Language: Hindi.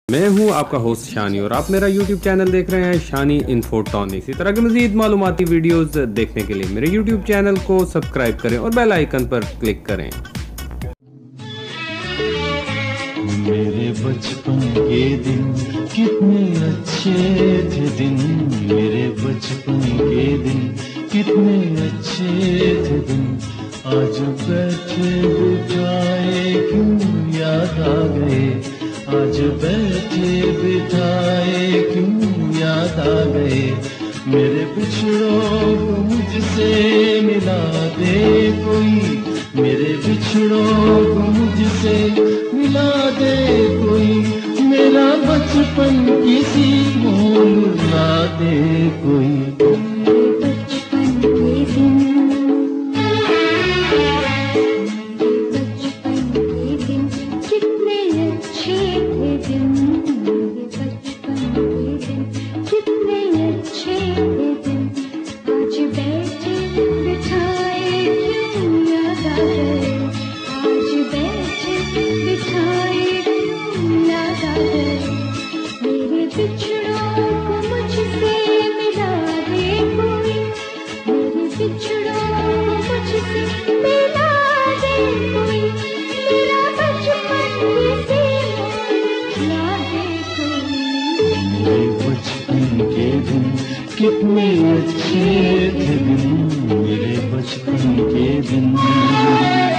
मैं हूं आपका होस्ट शानी और आप मेरा यूट्यूब चैनल देख रहे हैं शानी इन्फोटॉन। इसी तरह की मज़ीद मालूमाती वीडियोस देखने के लिए मेरे यूट्यूब चैनल को सब्सक्राइब करें और बेल आइकन पर क्लिक करें। मेरे बचपन के दिन कितने अच्छे थे दिन, मेरे बचपन के दिन कितने अच्छे थे दिन। आज बैठे बिठाए क्यों याद आ गए, आज बैठे बिठाए क्यों याद आ गए। मेरे बिछड़ों को मुझसे मिला दे कोई, मेरे बिछड़ों को मुझसे मिला दे कोई। मेरा बचपन किसी को रुला दे कोई। कितने अच्छे थे दिन, मेरे बचपन के दिन।